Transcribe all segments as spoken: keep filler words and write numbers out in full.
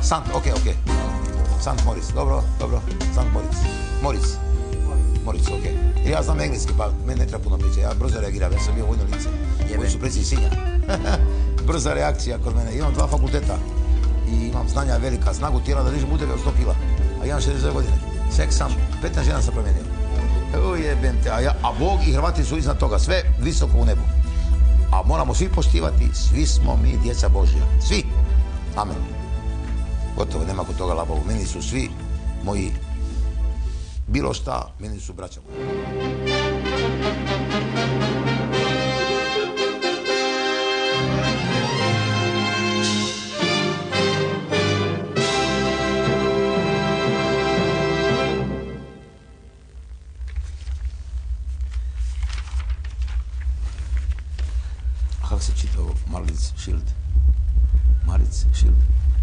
Sant, okej, okej. Sant Moritz, dobro, dobro. Sant Moritz. Moritz. Moritz, okej. Jer ja znam engleski, pa meni ne treba puno priče. Ja brzo reagiram, ja sam bio vojno lice. Koji su preci Sinja. Brza reakcija kod mene. Imam dva fakulteta i imam znanja velika. Snagu tijela da dižem utege od sto kila. A imam šezdeset godine. Seks sam, petnaest žena sam promijenio. Ujebem te, a, ja, a Bog i Hrvati su iznad toga, sve visoko u nebu. A moramo svi poštivati, svi smo mi djeca Božja. Svi. Amen. Gotovo, nema kod toga labovu. Meni su svi moji bilo šta, meni su braća moja. Kako se čita ovo? Maritz Schild. Maritz Schild.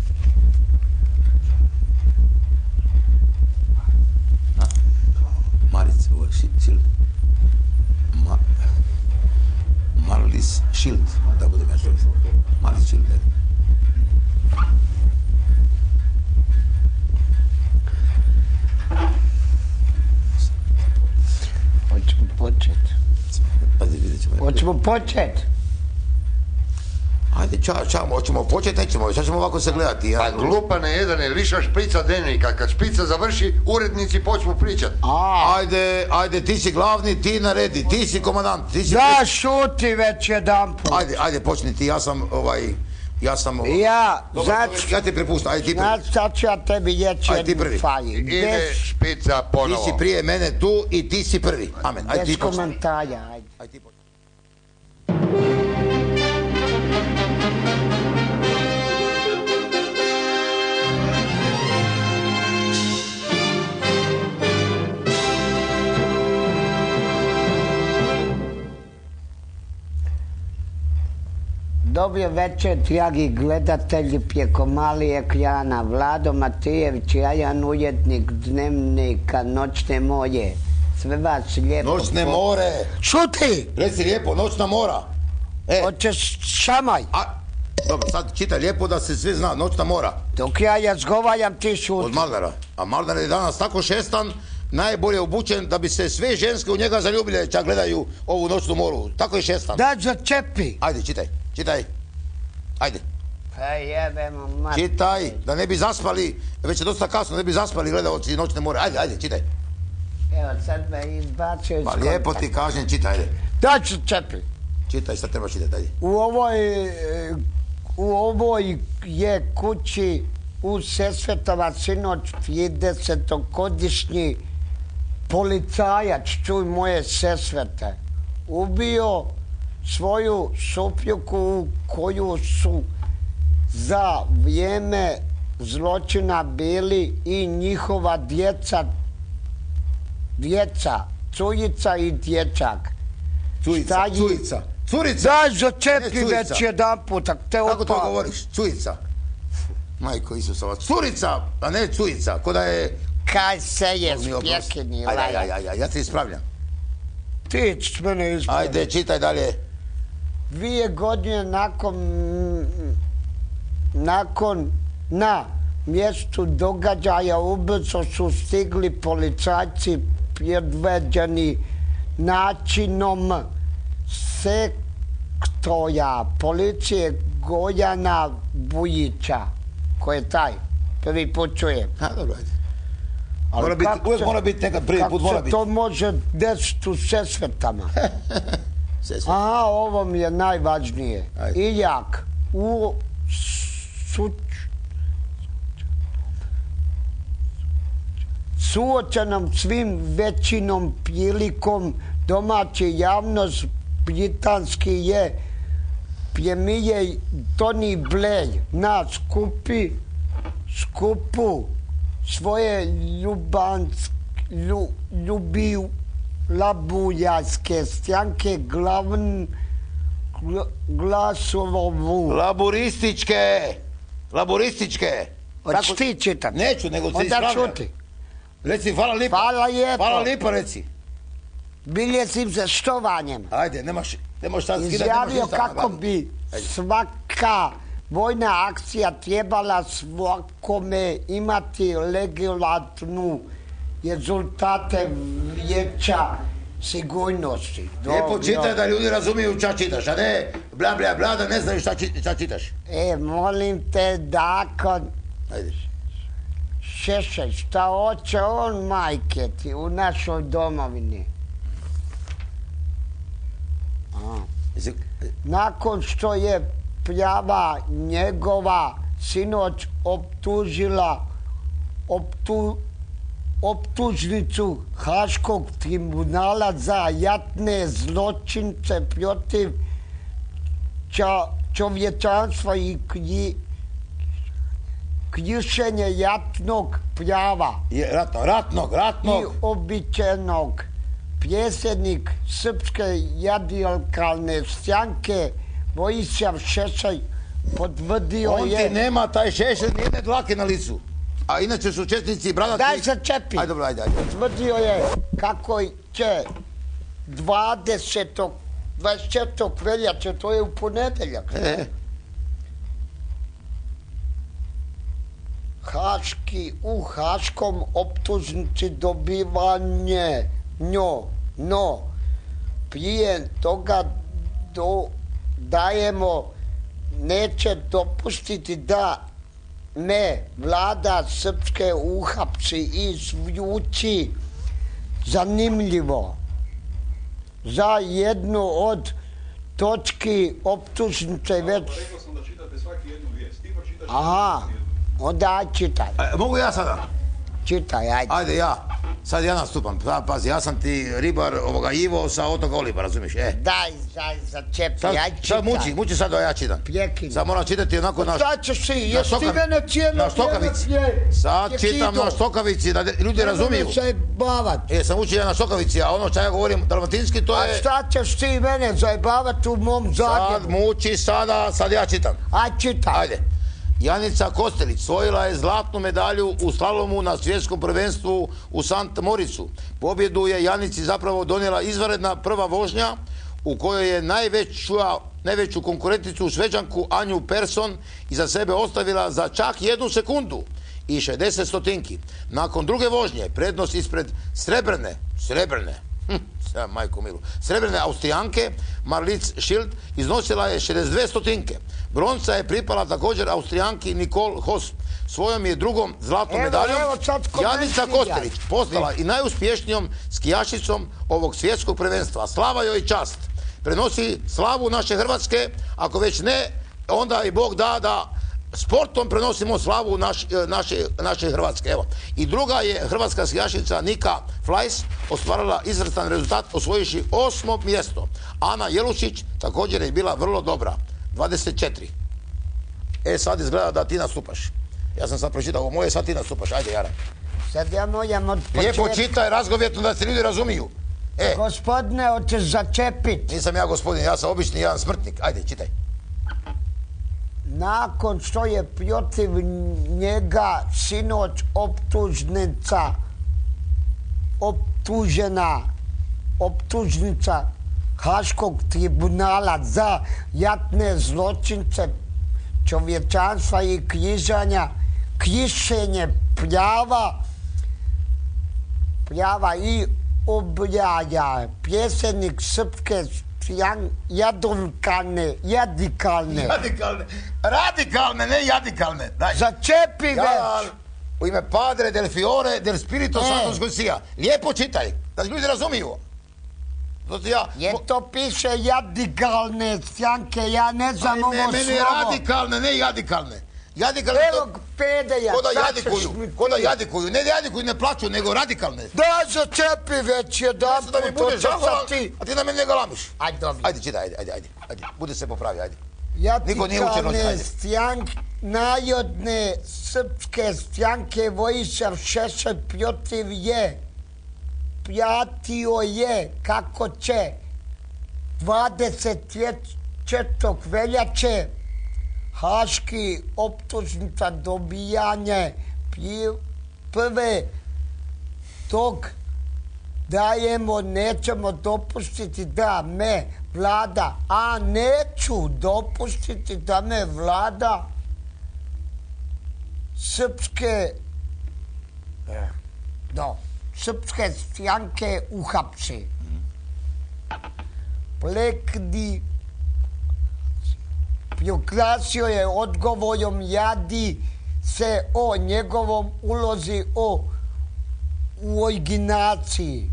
A? Maritz, ovo je Schild. Ma... Maritz Schild. Da budem ja to. Maritz Schild. Hoćemo počet. Pazi, vidjet ćemo. Hoćemo počet. Ajde, čao, čao, hoćemo početi, nećemo, šta ćemo ovako se gledati? Ja... Pa glupane jedane, liša špica dnevnika, kad špica završi, urednici počnu pričat. A, Ajde, ajde, ti si glavni, ti naredi, ti si komandant, ti si... da šuti već jedan put. Ajde, ajde, počni ti, ja sam, ovaj, ja sam... Ovaj... Ja, Dobro, znači, ja ti prepustam, ajde ti prvi. znači, sad ću ja tebi jeći Ajde, ti jednu prvi. faji. Ide Bez, špica Ti ponovo. si prije mene tu i ti si prvi. Amen, ajde bez ti počni. komentara, ajde. Ajde ti počni. Dobro večer, dragi gledatelji preko malih ekrana. Vlado Matijević, jajan ujednik dnevnika Noćne more. Sve vas lijepo... Noćne more! Šuti! Reci lijepo, noćna mora! E, Hoćeš šamaj? a... Dobro, sad čitaj lijepo da se svi zna, noćna mora. Dok ja razgovaram ti Od šuti. Maldara. A Maldar je danas tako šestan, najbolje obučen da bi se sve ženske u njega zaljubile, čak gledaju ovu noćnu moru. Tako je šestan. Da začepi. Ajde, čitaj, čitaj. Ajde, Pa jebemo mat. čitaj, da ne bi zaspali, već je dosta kasno, ne bi zaspali gledaoci noćne more. Ajde, ajde, čitaj. Evo sad me izbacio iz Pa lijepo kontakta. ti kažem, čitaj, ajde. Da začepi. Čitaj, sad treba čitati, ajde. U ovoj, e, u ovoj je kući u Sesvetova sinoć tridesetogodišnji policajac, čuj moje Sesvete, ubio svoju suprugu koju su za vrijeme zločina bili i njihova djeca, djeca, curica i dječak. Cujica, Šta ji- cujica, curica! Da, začepi Ne, već curica. jedan put, ak te Kako to opa... govoriš? Cujica. Majko Isusova, curica, a ne cujica, ko da je... Kaj se je Bog mi oprosti. spjekini Ajde, ajde, laja. ajde, ajde, ja ti ispravljam. Ti ćeš mene ispraviti. Ajde, čitaj dalje. Dvije godine nakon, nakon, na mjestu događaja ubrzo su stigli policajci predvođeni načinom sektora policije Gojana Bujića. Ko je taj? Prvi put čujem. A, dobro, ajde. Ali Mora biti, kako uvijek se- mora biti nekad prvi kako put, mora se biti. to može desiti u Sesvetama? Sve, sve. Aha, ovo mi je najvažnije. Ajde. Iljak u suč... suočenom svim većinom prilikom domaće javnost britanski je premijer Tony Blair na skupi skupu svoje ljubanske lju, ljubiju labujarske stranke glavn gl, glasovovu. Laburističke! Laburističke! Hoćeš Tako- ti čitat? Neću, nego ti Onda ispravljam. čuti. Reci, hvala lipa. Hvala lijepo. Hvala lipa, reci. Bilježim se štovanjem. Ajde, nemaš, nemaš šta skidati, nemaš Izjavio ništa. kako Ajde. bi Ajde. svaka vojna akcija trebala svakome imati legilatnu rezultate vijeća sigurnosti. Lijepo čitaj da ljudi razumiju šta čitaš, a ne bla bla bla da ne znaju šta, či, šta čitaš. E, molim te, dakon, Ajde. Šešelj, šta hoće on, majke ti, u našoj domovini? A. Jesi- Nakon što je Pljava njegova sinoć optužila optu, optužnicu Haškog tribunala za jatne zločince protiv ča, čovječanstva i klji, kljušenje jatnog prava Je, ratno, ratnog, ratnog. i običajnog, predsjednik Srpske radikalne stranke Vojislav Šešelj potvrdio On ti je... nema taj šešelj nijedne dlake na licu. A inače su četnici bradati... Daj se čepi. Ajde, dobro, ajde, ajde. Potvrdio je kako će dvadesetog dvadeset četvrtog veljače, to je u ponedjeljak, E, Haški u Haškom optužnici dobivanje njo, no prije toga do, dajemo neće dopustiti da me vlada Srpske uhapsi i zvuči zanimljivo za jednu od točki optužnice već... Rekao sam da čitate svaki jednu vijest. Ti pročitaš Aha, onda aj čitaj, a, mogu ja sada? čitaj, ajde. Ajde ja. Sad ja nastupam. Pa, pazi, ja sam ti ribar ovoga Ivo sa otoka Oliba, razumiješ? E. Daj, daj, začepi, Sad, aj čitaj. sad muči, muči sad da ja čitam. Prekini. Sad moram čitati onako na... Šta ćeš ti, na jesi ti štokav- mene cijelo na štokavici. vrijeme Sad je čitam kido. na štokavici da ljudi razumiju. Nemoj me zajebavat. E, sam učio ja na štokavici, a ono što ja govorim dalmatinski to A je... šta ćeš ti mene zajebavat u mom Sad Zagrebu? muči sada, sad ja čitam. Aj čitaj. Ajde. Janica Kostelić osvojila je zlatnu medalju u slalomu na svjetskom prvenstvu u Sant Moricu. Pobjedu je Janici zapravo donijela izvanredna prva vožnja u kojoj je najveću, najveću konkurenticu Šveđanku Anju Persson iza sebe ostavila za čak jednu sekundu i šezdeset stotinki. Nakon druge vožnje prednost ispred srebrne, srebrne, hm, sve, majko milu, srebrne Austrijanke Marlic Schild iznosila je šezdeset dvije stotinke. Bronca je pripala također Austrijanki Nicole Hos. Svojom je drugom zlatnom Evo, medaljom evo, sad Janica komentiraj. Kostelić postala i najuspješnijom skijašicom ovog svjetskog prvenstva. Slava joj i čast. Prenosi slavu naše Hrvatske, ako već ne, onda i Bog da da sportom prenosimo slavu naš, naše, naše Hrvatske. Evo. I druga je hrvatska skijašica Nika Flajs ostvarila izvrstan rezultat osvojivši osmo mjesto. Ana Jelušić također je bila vrlo dobra. dvadeset četiri. E, sad izgleda da ti nastupaš. Ja sam sad pročitao ovo moje, sad ti nastupaš. Ajde, Jara. Sad ja moram od Lijepo početka. čitaj razgovjetno da se ljudi razumiju. E, Gospodine, hoćeš začepit. nisam ja gospodin, ja sam obični jedan smrtnik. Ajde, čitaj. Nakon što je protiv njega sinoć optužnica optužena optužnica Haškog tribunala za jatne zločince čovječanstva i križanja, krišenje prava prava i obljaja, predsjednik Srpske jadrkalne, jadikalne. Radikalne, radikalne, ne jadikalne. Daj. Začepi Ja, već. u ime Padre del Fiore del Spirito E. Santo Scosia. Lijepo čitaj, da ljudi razumiju. Zato ja... Jer to piše jadikalne stranke, ja ne znam Ali ovo ne, meni je slovo. radikalne, ne jadikalne. Jadikalne Evo to... pedeja, Ko da sad ćeš jadikuju, mi ko da ti. jadikuju. Ne jadikuju, ne plaću, nego radikalne. Da začepi već jedan Da mi put, to budeš će žalovan, sad ti. a ti na mene ne galamiš. Ajde, dobro. Ajde, čitaj, ajde, ajde, ajde. Ajde, bude se popravi, ajde. Niko nije učen od- Jadikalne ajde. stranke, narodne srpske stranke Vojislav Šešelj protiv je, pratio je kako će dvadeset četvrtog veljače Haški optužnica dobijanje pri- prve tog dajemo, nećemo dopustiti da me vlada, a neću dopustiti da me vlada srpske do, srpske stranke uhapsi. Plekdi prokrasio je odgovorom jadi se o njegovom ulozi o u originaciji.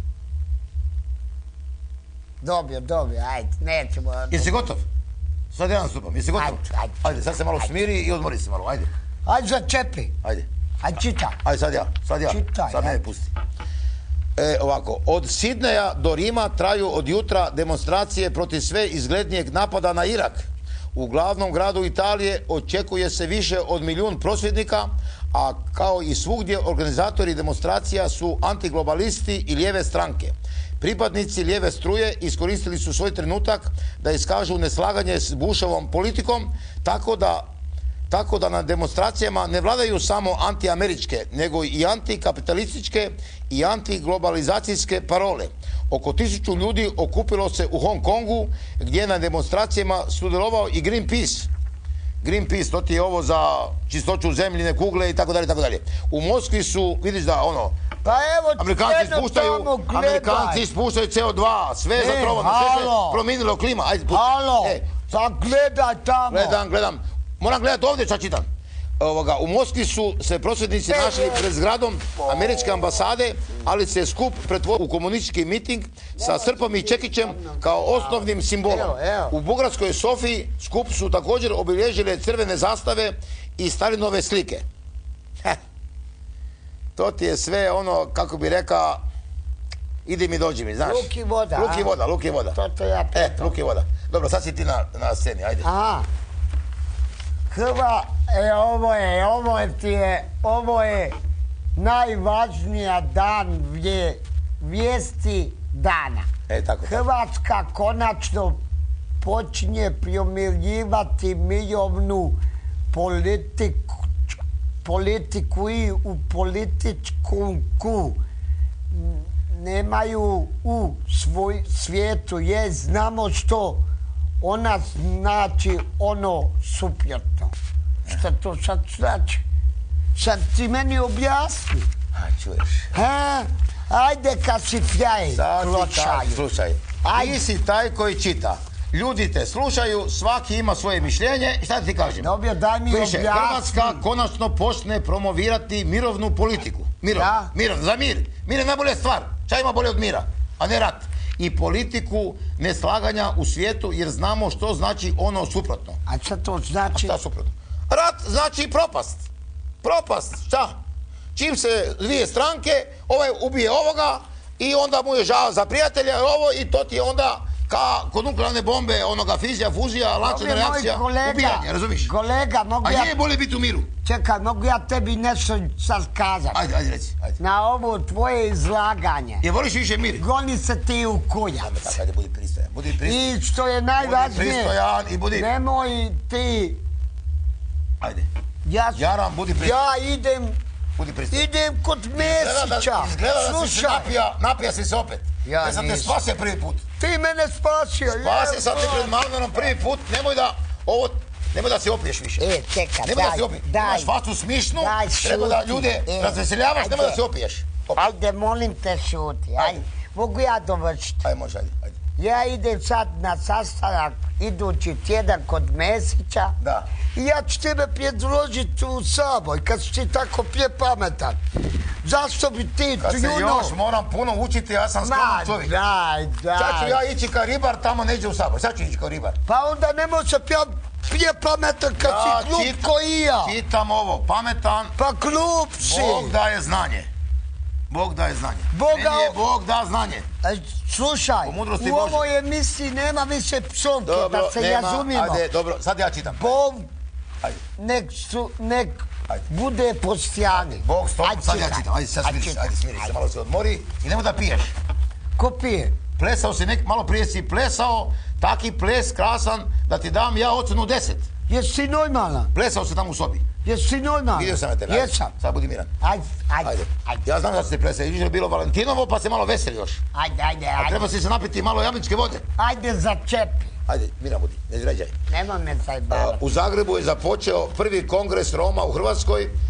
Dobro, dobro, ajde, nećemo... Jesi gotov? Sad ja nastupam, jesi gotov? Ajde, ajde. Ajde, sad se malo smiri i odmori se malo, ajde. Ajde, začepi. Ajde. Ajde, čitaj. Ajde, sad ja, sad ja. Čitaj, sad mene ajde. pusti. E, ovako, od Sidneja do Rima traju od jutra demonstracije protiv sve izglednijeg napada na Irak. U glavnom gradu Italije očekuje se više od milijun prosvjednika, a kao i svugdje organizatori demonstracija su antiglobalisti i lijeve stranke. Pripadnici lijeve struje iskoristili su svoj trenutak da iskažu neslaganje s Bushovom politikom, tako da Tako da na demonstracijama ne vladaju samo antiameričke, nego i antikapitalističke i antiglobalizacijske parole. Oko tisuću ljudi okupilo se u Hong Kongu, gdje je na demonstracijama sudjelovao i Greenpeace. Greenpeace, to ti je ovo za čistoću zemljine kugle i tako dalje, tako dalje. U Moskvi su, vidiš da ono, Pa evo, Amerikanci ispuštaju, tamo gledaj. Amerikanci ispuštaju C O dva, sve je E, zatrovano, sve se halo. promijenilo klima. Ajde, pusti. Halo, E, sad gledaj tamo. Gledam, gledam. Moram gledati ovdje šta čitam. Ovoga, u Moskvi su se prosvjednici našli pred zgradom američke ambasade, ali se skup pretvorio u komunistički miting sa srpom i čekićem kao osnovnim simbolom. Evo, evo. U Bugarskoj Sofiji skup su također obilježile crvene zastave i Stalinove slike. Heh. To ti je sve ono, kako bi rekao, idi mi, dođi mi, znaš. Luk i voda, Luk i a? voda, luk i voda. To to ja E, pitam. luk i voda. Dobro, sad si ti na, na sceni, ajde. Aha. Hrva, e, ovo je, ovo je ti je, ovo je najvažnija dan vje, vijesti dana. E, tako, tako. Hrvatska konačno počinje promirivati mirovnu politiku, politiku i u političkom ku nemaju u svoj svijetu. Je, znamo što ona znači ono suprotno. Šta to sad znači? Sad ti meni objasni. A, čuješ. Ha? Ajde kad si fljaj, Sad ti kločaju. kažem, slušaj, Ajde. ti si taj koji čita. Ljudi te slušaju, svaki ima svoje mišljenje i šta ti kažem? Dobro, daj mi Piše, objasni. Hrvatska konačno počne promovirati mirovnu politiku. Mirov, Da. mirov, za mir. Mir je najbolja stvar. Šta ima bolje od mira? A ne rat. I politiku neslaganja u svijetu, jer znamo što znači ono suprotno. A šta to znači? Šta suprotno? Rat znači propast. Propast, šta? Čim se dvije stranke, ovaj ubije ovoga i onda mu je žao za prijatelja i ovo i to ti je onda ka kod nuklearne bombe, onoga fizija, fuzija, lančana Dobro, moj reakcija, kolega, ubijanje, razumiš? Kolega, mogu A ja... je bolje biti u miru. Čekaj, mogu ja tebi nešto sad kazati? Ajde, ajde, reci, ajde. Na ovo tvoje izlaganje. Je voliš više mir? Goni se ti u kujac. Ajde, tako, ajde, budi pristojan, budi pristojan. I što je Budi najvažnije, pristojan i budi... nemoj ti... Ajde, Ja, Jaran, budi pristojan. ja idem, budi pristojan. idem kod Izgleda da- Mesića. Izgleda da si se Slušaj, napija, napija si se opet. Ja Ja sam te nisam. spasio prvi put. ti mene spasio. Spasi sam te jebo. pred Malmenom prvi put, nemoj da ovo, nemoj da se opiješ više. E, čekaj, Nemoj da daj, se opiješ. daj. Imaš facu smišnu, Daj, treba da šuti. ljude E, razveseljavaš, nemoj ajde. da se opiješ. Opet. Ajde, molim te, šuti. Ajde, mogu ja dovršiti. Ajde, može, ajde, ajde. Ja idem sad na sastanak idući tjedan kod Mesića. Da. I ja ću tebe predložiti u Sabor, kad si ti tako prije pametan. Zašto bi ti Kad se trjuno... još moram puno učiti, ja sam skroman Ma, čovjek. daj, daj. Sad ću ja ići kao ribar, tamo ne iđe u Sabor. Sad ću ići kao ribar. Pa onda nemoj se prije, prije pametan kad Ja si glup čit- ko i ja. Čitam ovo, pametan, Pa glup si. Bog daje znanje. Bog daje znanje. Boga- Meni je Bog da znanje. E, slušaj, Po mudrosti u Božje. ovoj emisiji nema više psovke, Dobro, da se nema, razumijemo. ajde, dobro, sad ja čitam. Bog Ajde. nek, su, nek Ajde. bude po strani. Bog stop, Ajde, sad ja čitaj. čitam. Ajde, sad smiri se, čitaj. ajde, smiri se, malo se odmori i nemoj da piješ. Ko pije? Plesao si nek, malo prije si plesao, taki ples krasan da ti dam ja ocenu deset. Jesi ti normalan? Plesao se tamo u sobi. Jesi ti normalan? Vidio sam na tebe. ajde. Jesam. Sad budi miran. Ajde, ajde, Ajde. ajde. Ja znam da ste plesali. Jučer je bilo Valentinovo pa se malo veseli još. Ajde, ajde, A ajde. treba si se napiti malo jamničke vode. Ajde, začepi. Ajde, miran budi, ne izređaj. Nemoj me zajbavati. U Zagrebu je započeo prvi kongres Roma u Hrvatskoj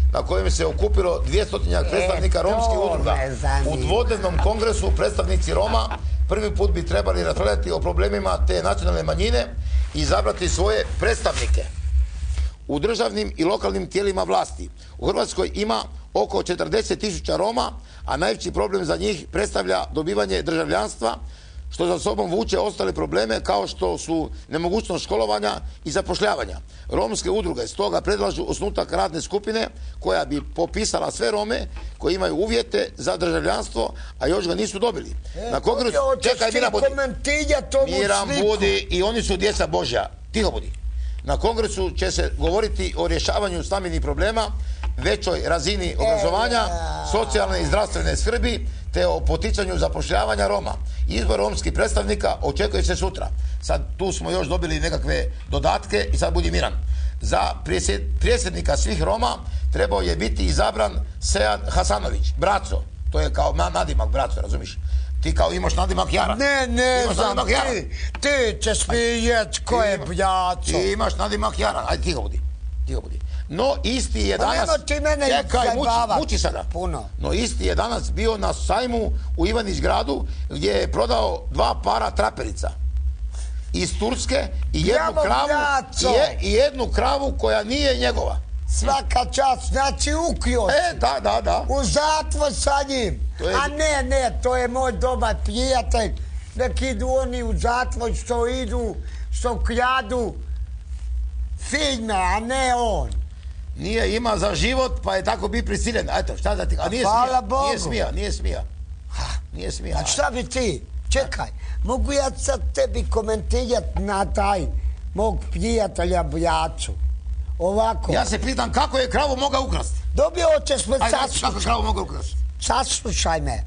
na kojem se okupilo dvjesto predstavnika romskih udruga. U dvodnevnom kongresu predstavnici Roma prvi put bi trebali raspravljati o problemima te nacionalne manjine i izabrati svoje predstavnike u državnim i lokalnim tijelima vlasti. U Hrvatskoj ima oko četrdeset tisuća Roma, a najveći problem za njih predstavlja dobivanje državljanstva, što za sobom vuče ostale probleme kao što su nemogućnost školovanja i zapošljavanja. Romske udruge stoga predlažu osnutak radne skupine koja bi popisala sve Rome koji imaju uvjete za državljanstvo, a još ga nisu dobili. E, Na kongresu, čekaj, Miran budi. Miran budi i oni su djeca Božja. Tiho budi. Na kongresu će se govoriti o rješavanju stambenih problema, većoj razini obrazovanja, socijalne i zdravstvene skrbi, te o poticanju zapošljavanja Roma. Izbor romskih predstavnika očekuje se sutra. Sad tu smo još dobili nekakve dodatke i sad budi miran. Za predsjednika svih Roma trebao je biti izabran Sead Hasanović, Braco. To je kao nadimak Braco, razumiš? Ti kao imaš nadimak Jara. Ne, ne znam, ti, ti ćeš mi reći ko je Braco. Ti imaš nadimak Jara, ajde tiho budi, tiho budi. No isti je danas... Pa nemoj ti mene zajebavati. Muči sada. Puno. No isti je danas bio na sajmu u Ivanić gradu gdje je prodao dva para traperica iz Turske i jednu kravu i, i jednu kravu koja nije njegova. Svaka čast, znači ukrio si. E, da, da, da. U zatvor sa njim. Je... A ne, ne, to je moj dobar prijatelj. Nek idu oni u zatvor što idu, što kradu filme, a ne on. Nije ima za život, pa je tako bi prisiljen. Eto, šta da ti... A nije Hvala smija, Bogu. nije smija, nije smija. Nije smija. A šta bi ti? Čekaj, mogu ja sad tebi komentirati na taj mog prijatelja Bracu? Ovako. Ja se pitam kako je kravu mogao ukrasti. Dobio ćeš me saslušati. Kako je kravu mogao ukrasti? Saslušaj me.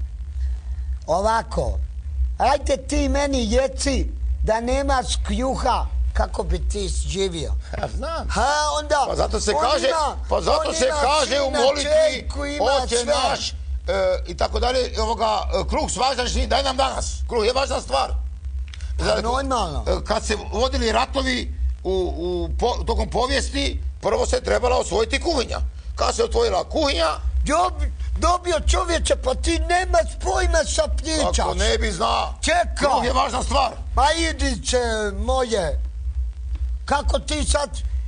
Ovako. Ajde ti meni jeci da nemaš kljuha. Kako bi ti živio? Ja znam. Ha, onda... Pa zato se kaže, pa zato se kaže u molitvi, Oče naš, e, i tako dalje, ovoga, kruh svađašnji, daj nam danas. Kruh je važna stvar. Pa normalno. Kad se vodili ratovi u, u, po, tokom povijesti, prvo se trebala osvojiti kuhinja. Kad se otvojila kuhinja... Dob, dobio čovječe, pa ti nemaš pojma sa pričaš. Kako ne bi znao. Čekaj. Kruh je važna stvar. Pa idiće moje. Kako ti sad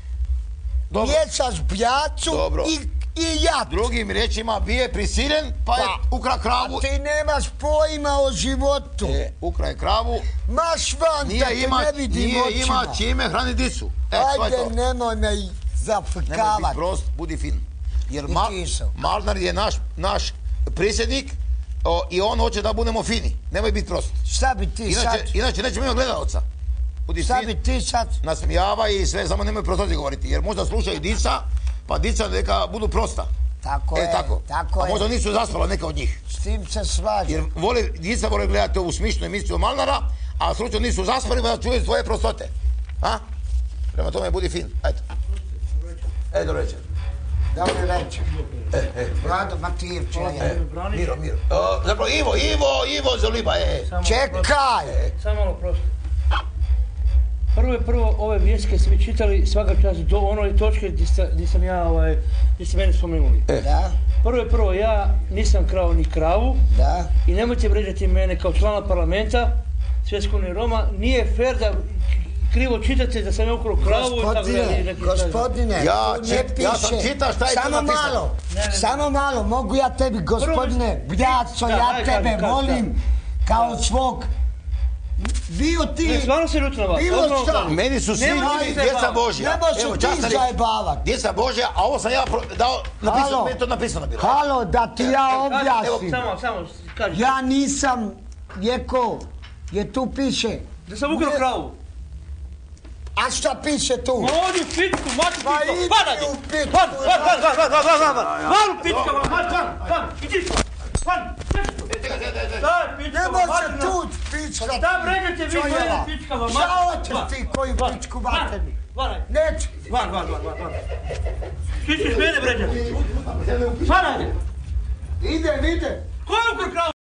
mješaš Bracu i, i ja. Drugim riječima, bi je prisiljen, pa, pa je ukra kravu. A ti nemaš pojma o životu. E, ukra je kravu. Maš van, nije da te ima, ne vidim nije očima. Ima čime hrani dicu. E, ajde, nemoj me zafrkavati. Nemoj biti prost, budi fin. Jer Mal, Malnar je naš, naš prisjednik o, i on hoće da budemo fini. Nemoj biti prost. Šta bi ti inače, sad? Inače nećemo imati gledalca. Budi šta fin, bi ti sad? Nasmijavaj i sve, samo nemoj prostosti govoriti. Jer možda slušaju dica, pa dica neka budu prosta. Tako e, je, tako. tako a je. možda nisu zaspala neka od njih. S tim se svađa. Jer vole, dica vole gledati ovu smišnu emisiju Malnara, a slučajno nisu zaspali, pa da čuju svoje prostote. A? Prema tome budi fin. Ajde. E, dobro večer. Dobro večer. E, e. Vlado Matirče. E, Miro, Miro. O, zapravo Ivo, Ivo, Ivo Zoliba, e. Čekaj! E. Samo malo prosto. Prvo je prvo, ove vijestke ste vi čitali svaka čast do onoj točke gdje sam ja, ovaj, gdje ste mene spomenuli. E. Da. Prvo je prvo, ja nisam krao ni kravu. Da. I nemojte vređati mene kao člana parlamenta Svjetske unije Roma. Nije fair da krivo čitate da sam ja ukrao kravu. Gospodine, i tako gospodine, ja, ne piše. Ja sam čitao šta je samo to napisano. Malo, ne, ne, ne. Samo malo, mogu ja tebi, gospodine Braco, ja da, tebe kaži, kaži, molim da. Kao svog... Bio ti... Ne, stvarno se ljutim na vas. Bilo šta. Meni su svi ljudi djeca Božja. Nemo su ti zajebavati. Djeca Božja, a ovo sam ja dao, napisano, meni to napisano bilo. Halo, da ti ja objasnim. Samo, samo, kaži. Ja nisam, Jeko, je tu piše... Da sam ukrao kravu. A šta piše tu? Ma odi u pitku, mati pitku. Ma idi u pitku. Van, van, van, van, van, van, van, van. Van u pitka, van, van, van, van. Idiš, van. Ne može tu pička. Šta bređate vi mene pička, van. Šta hoćeš ti koju pičku vateni? Neću. Van, van, van, van. Ti ćeš mene bređati. Van, ajde. Idem, idem. Ko je ukrao kravu?